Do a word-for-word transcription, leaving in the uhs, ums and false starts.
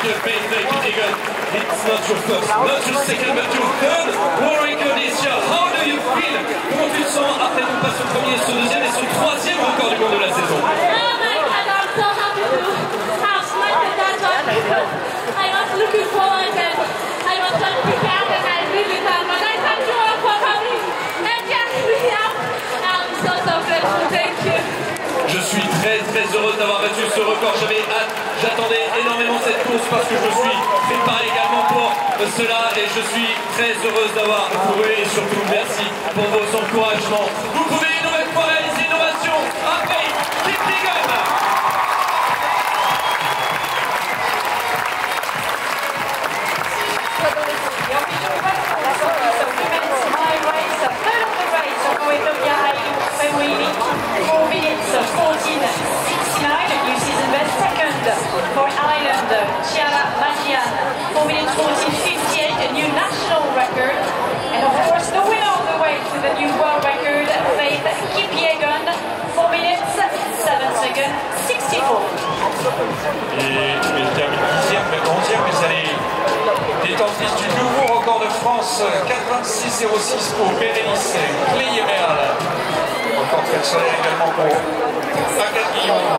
Champion Faith, Kipyegon. It's not your first, not your second, but your third world record this year. How do you feel? Comment tu te sens après ton passe au premier, ce deuxième et ce troisième record du monde de la saison? Oh my God, I'm so happy to have selected that one because I was looking forward and I was trying to prepare and I really thought, but I thank you all for coming and getting me out. I'm so, so grateful. Thank you. Je suis très très heureuse d'avoir battu ce record, j'avais hâte, j'attendais énormément cette course parce que je suis préparé également pour cela et je suis très heureuse d'avoir couru et surtout merci pour vos encouragements. Vous pouvez une nouvelle fois réaliser l'innovation avec Kipyegon. four minutes fourteen sixty-nine, new season best. Second for Ireland, Ciara MAGEEAN, four minutes fourteen fifty-eight, a new national record. And of course, the winner all the way to the new world record, Faith Kipyegon, four minutes seven seconds sixty-four. Et il termine dixième, mais onzième, mais ça est détentrice du nouveau record de France, quatre vingt-six zéro six pour Berenice, Claye-MERLE. Record personnel également pour Agathe.